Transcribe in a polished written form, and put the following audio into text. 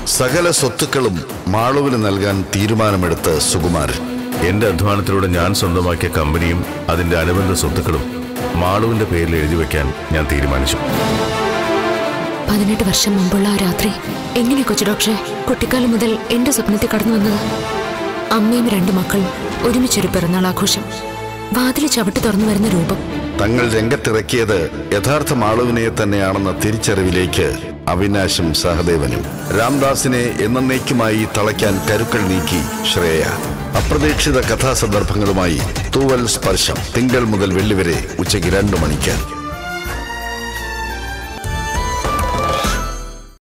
സകല സ്വത്തുക്കളും മാളുവിന് നൽകാൻ തീരുമാനമെടുത്ത സുകുമാരൻ. എന്റെ അധ്വാനത്തിലൂടെ ഞാൻ സ്വന്തമാക്കിയ കമ്പനിയും അതിന്റെ അനുബന്ധ സ്വത്തുക്കളും മാളുവിന്റെ പേരിൽ എഴുതി വെക്കാൻ ഞാൻ തീരുമാനിച്ചു. 18 വർഷം മുമ്പുള്ള ആ രാത്രി എങ്ങനെ കൊച്ചു ഡോക്ടറെ കുട്ടിക്കാലം മുതൽ എന്റെ സ്വപ്നത്തിൽ കടന്നു വന്നത്? അമ്മയും 2 മക്കളും ഒരുമിച്ചൊരു പിറന്നാൾ ആഘോഷം, വാതിൽ ചവിട്ടി തുറന്നു വരുന്ന രൂപം. തങ്ങൾ രംഗത്തിറക്കിയത് യഥാർത്ഥ മാളുവിനെ തന്നെയാണെന്ന തിരിച്ചറിവിലേക്ക് അവിനാശും സഹദേവനും. രാംദാസിനെ എന്നേക്കുമായി തളയ്ക്കാൻ കരുക്കൾ നീക്കി ശ്രേയ. അപ്രതീക്ഷിത കഥാസന്ദർഭങ്ങളുമായി തൂവൽ സ്പർശം തിങ്കൾ മുതൽ വെള്ളി വരെ ഉച്ചയ്ക്ക് 2 മണിക്ക്.